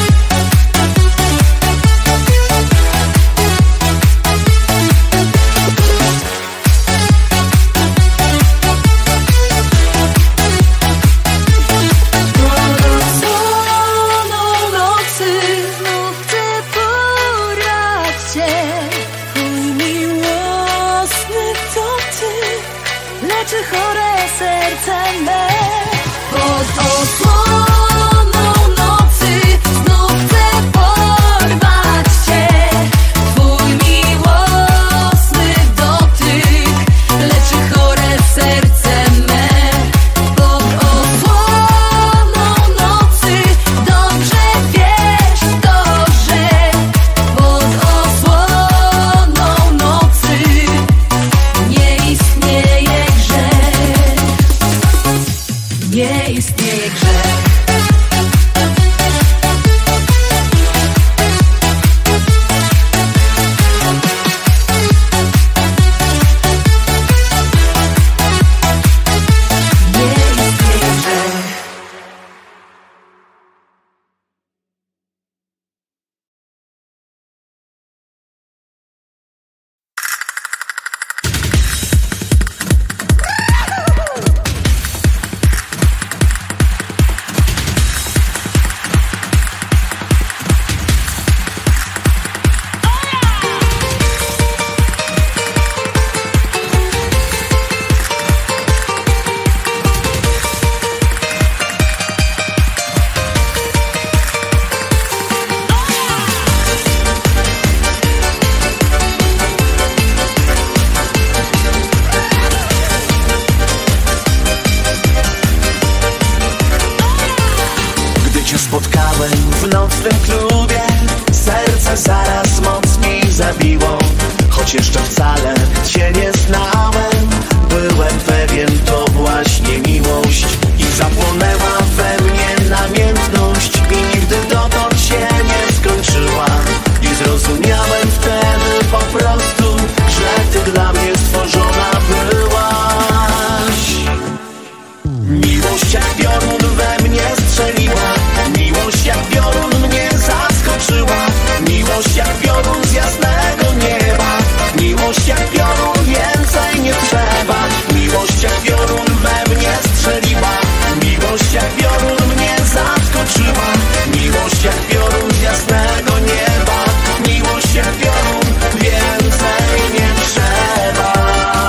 Osłoną nocy znów chcę porwać cię. Twój miłosny dotyk leczy chore serce me. Pod osłoną nocy znów chcę porwać cię. Twój miłosny dotyk leczy chore serce me. Pod osłoną nocy dobrze wiesz to, że pod osłoną nocy nie istnieje grzech. Nie istnieje grzech. Nie istnieje grzech. w nocnym klubie serce zaraz mocniej zabiło. choć jeszcze wcale cię nie znałem. Byłem pewien, to właśnie miłość i zapłonęła we mnie namiętność i nigdy dotąd się nie skończyła. I zrozumiałem wtedy po prostu, że ty dla mnie stworzona byłaś. Miłość jak piorun we mnie strzeliła, miłość jak piorun mnie zaskoczyła, miłość jak piorun z jasnego nieba, miłość jak piorun, więcej nie trzeba. Miłość jak piorun we mnie strzeliła, miłość jak piorun mnie zaskoczyła, miłość jak piorun z jasnego nieba, miłość jak piorun, więcej nie trzeba.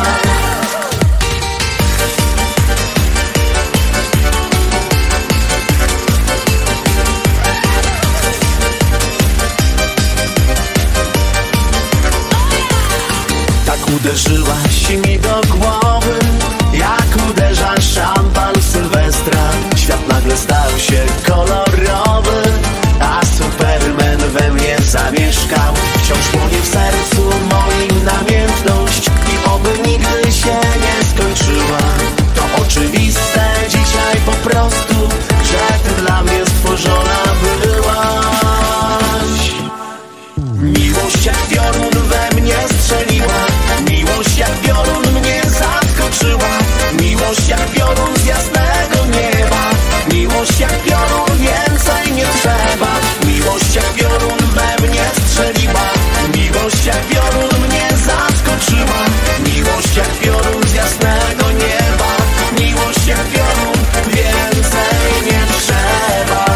Tak uderzyłaś mi do głowy, jak uderza szampan Sylwestra. Świat nagle stał się kolorowy, a Superman we mnie zamieszkał. Wciąż płonie w sercu moim namiętność i oby nigdy się nie skończyła. To oczywiste dzisiaj po prostu, że ty dla mnie stworzona byłaś. Miłość jak piorun we mnie strzeliła, miłość jak piorun mnie zaskoczyła, miłość jak piorun z jasnego nieba, miłość jak piorun, więcej nie trzeba. Miłość jak piorun we mnie strzeliła, miłość jak piorun mnie zaskoczyła, miłość jak piorun z jasnego nieba, miłość jak piorun, więcej nie trzeba.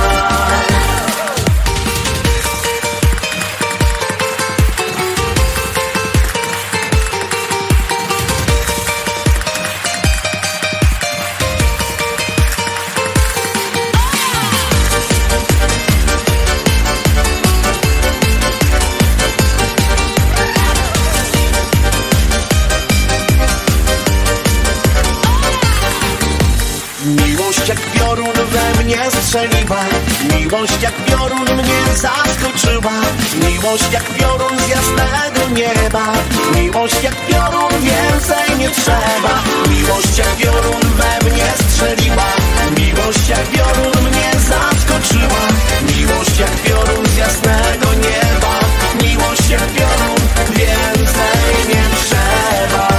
Miłość jak piorun we mnie strzeliła, miłość jak piorun mnie zaskoczyła, miłość jak piorun z jasnego nieba, miłość jak piorun, więcej nie trzeba. Miłość jak piorun we mnie strzeliła, miłość jak piorun mnie zaskoczyła, miłość jak piorun z jasnego nieba, miłość jak piorun, więcej nie trzeba.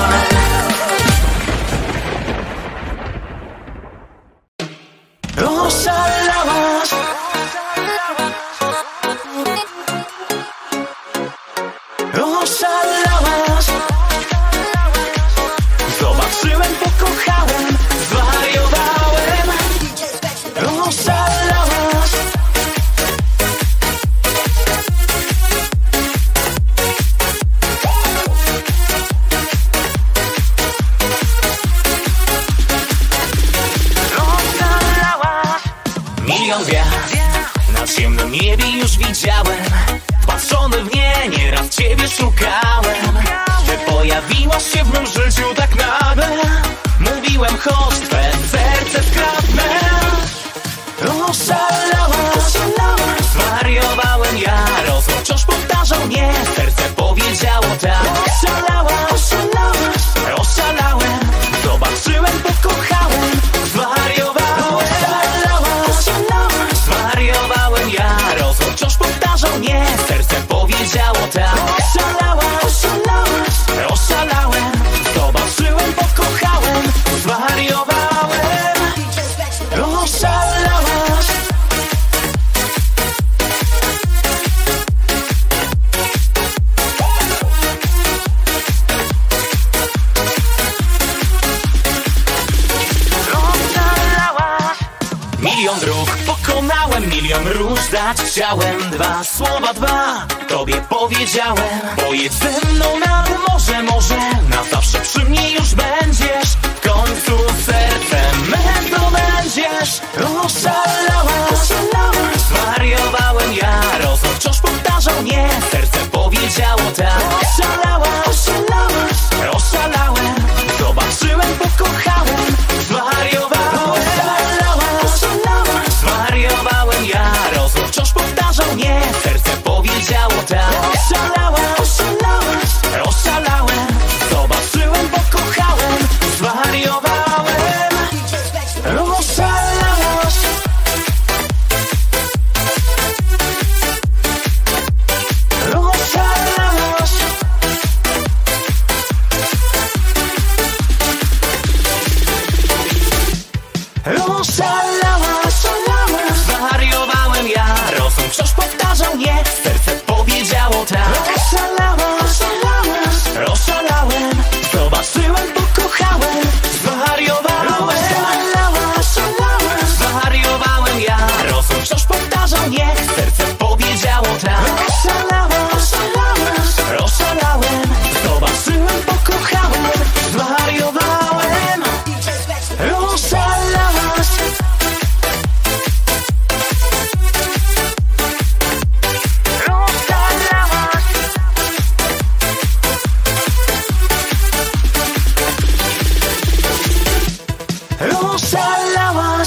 Oszalałaś, oszalałaś. Zobaczyłem, pokochałem, zwariowałem. Oszalałaś. Milion gwiazd na ciemnym niebie już widziałem. Patrzony w nie, nieraz ciebie szukałem. Ty pojawiłaś się w mym życiu tak nagle. Mówiłem, chodź, twe serce wkradnę. Oszalałaś, zwariowałem ja. Rozum wciąż powtarzał nie, serce powiedziało tak. Oszalałaś, oszalałem. Zobaczyłem, pokochałem, zwariowałem. Zwariowałem ja, rozum wciąż powtarzał nie, serce powiedziało tak. Oszalałaś, oszalałem. Zobaczyłem, pokochałem, zwariowałem. Oszalałaś. Milion dróg pokonałem, milion róż dać chciałem. Dwa słowa, dwa tobie powiedziałem. Pojedź ze mną nad morze, może na zawsze przy mnie już będziesz. W końcu sercem me to będziesz. Oszalałaś, zwariowałem ja. Rozum wciąż powtarzał nie, serce powiedziało tak. Oszalałaś, oszalałem. Zobaczyłem, pokochałem, zwariowałem. Zwariowałem ja, rozum wciąż powtarzał nie, serce powiedziało tak. Oszalałaś, wciąż powtarzał nie. Serce powiedziało tak. Oszalałaś, oszalałem. Zobaczyłem, pokochałem. Zwariowałem, zwariowałem ja. Rozum wciąż powtarzał nie. Serce powiedziało tak. Oszalałaś, oszalałem. Zobaczyłem, pokochałem. Zwariowałem, oszalałaś. Oszalałaś.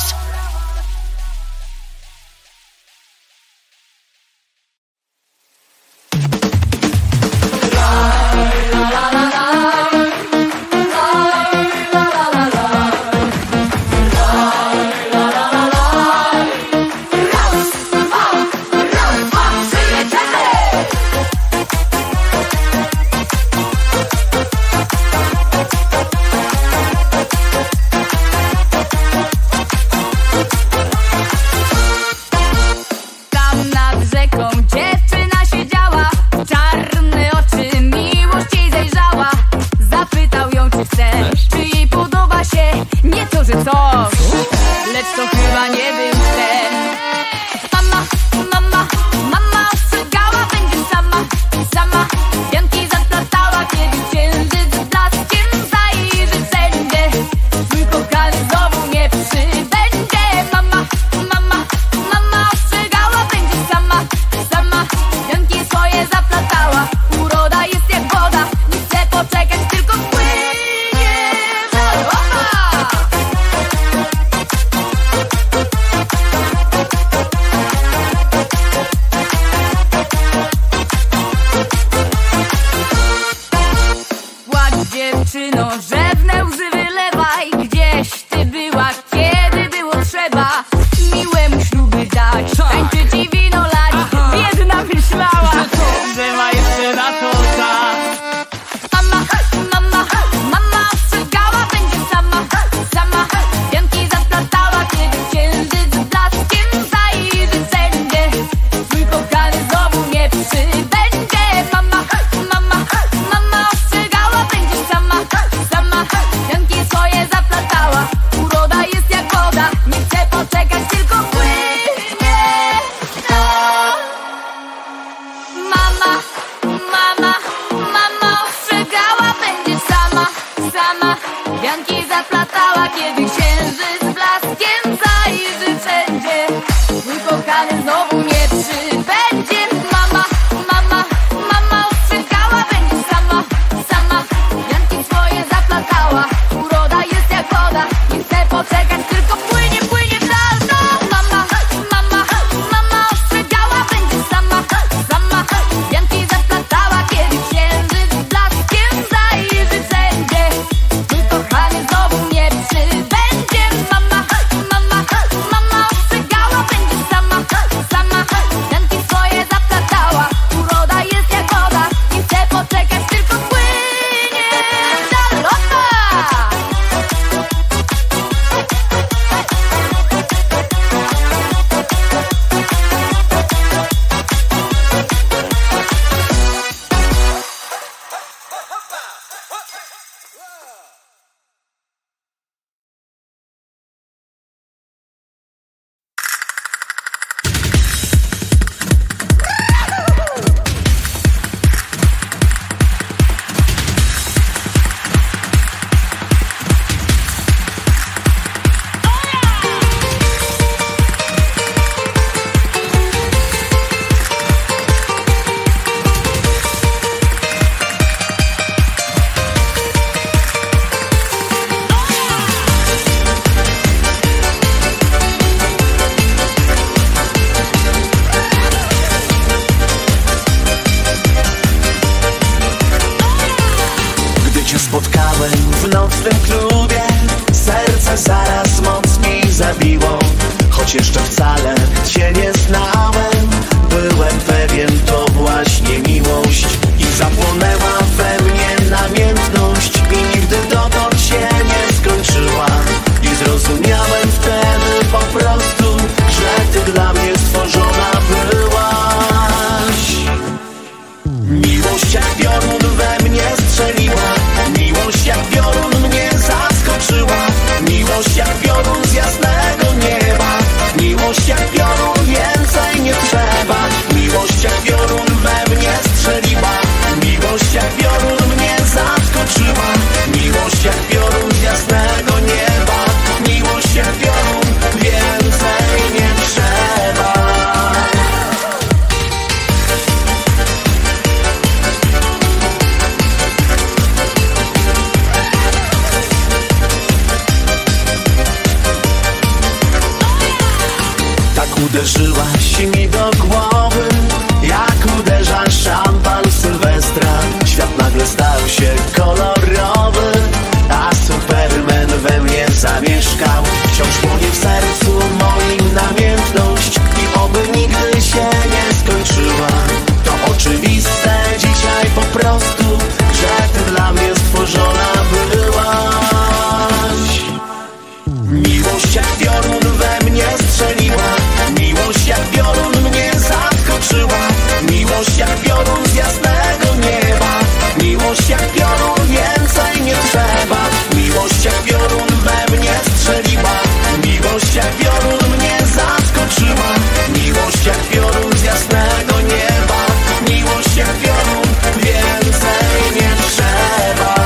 Tam nad rzeką dziewczyna siedziała, czarne oczy, miłość jej zajrzała. Zapytał ją, czy chce, czy jej podoba się. Nie to, że coś, lecz to chyba nie był ten. Mama, mama, mama ostrzegała, będzie sama, sama. Pianki zaplatała, kiedy księżyc z blaskiem zajrzy wszędzie. Twój kochany znowu nie przybędzie. Mama, mama, mama ostrzegała, będzie sama, sama. Pianki swoje zaplatała, uroda jest jak woda. Nie chcę poczekać, tylko płynie. Opa! Płacz dziewczyno, rzewne łzy wylewaj. Gdzieś ty była, kiedy było trzeba miłemu śluby dać, tańczyć i wino lać. Biedna myślała, że ma jeszcze na to czas. Mama, mama, mama ostrzegała, będzie sama, sama. Pianki zaplatała, kiedy księżyc z blaskiem zajrzy wszędzie. Twój kochany znowu nie przybędzie. Mama, mama, mama ostrzegała, będzie sama, sama. Pianki swoje zaplatała, uroda jest jak woda. Nie chcę poczekać, tylko płynie. Mama, mama, mama ostrzegała, będzie sama, sama. Pianki zaplatała, kiedy księżyc z blaskiem zajrzy wszędzie. Twój kochany znowu nie przybędzie. Mama, mama, mama ostrzegała, będzie sama, sama. Pianki swoje zaplatała, uroda jest jak woda. Nie chcę poczekać, tylko płynie, płynie w dal. Mama, mama, mama ostrzegała, będzie sama, sama. Pianki zaplatała, kiedy księżyc z blaskiem zajrzy wszędzie. Twój kochany znowu nie przybędzie. Mama, mama, mama ostrzegała, będzie sama, sama. Pianki swoje zaplatała, uroda jest jak woda. Nie chcę poczekać, tylko płynie w dal. Opa! w nocnym klubie serce zaraz mocniej zabiło. Choć jeszcze wcale cię nie znałem, byłem pewien, to właśnie miłość. I zapłonęła we mnie namiętność i nigdy dotąd się nie skończyła. I zrozumiałem wtedy po prostu, że ty dla mnie stworzona była. uderzyłaś mi do głowy, jak uderza szampan Sylwestra. Świat nagle stał się kolorowy, a Superman we mnie zamieszkał. Wciąż płonie w sercu moim namiętność i oby nigdy się nie skończyła. To oczywiste dzisiaj po prostu, że ty dla mnie stworzona byłaś. Miłość jak piorun we mnie strzeliła, miłość jak piorun mnie zaskoczyła. Miłość jak piorun z jasnego nieba, miłość jak piorun, więcej nie trzeba. Miłość jak piorun we mnie strzeliła, miłość jak piorun mnie zaskoczyła. Miłość jak piorun z jasnego nieba, miłość jak piorun, więcej nie trzeba.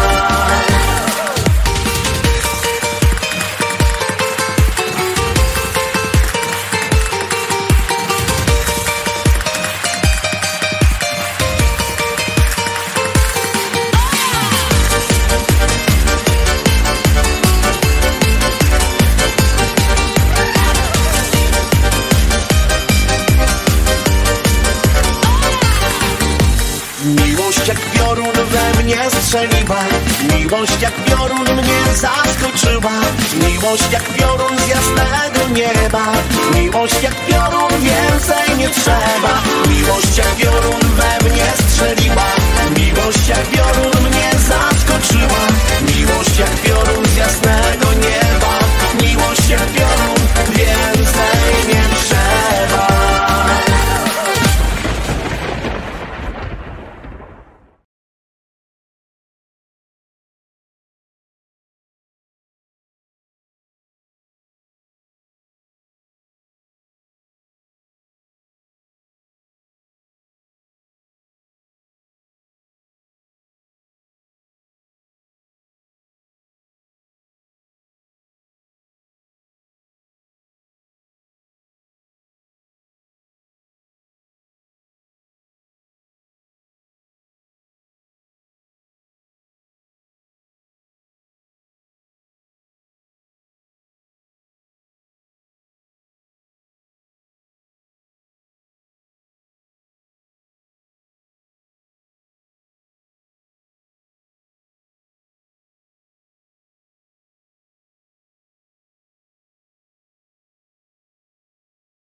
Miłość jak piorun we mnie strzeliła, miłość jak piorun mnie zaskoczyła. Miłość jak piorun z jasnego nieba, miłość jak piorun, więcej nie trzeba.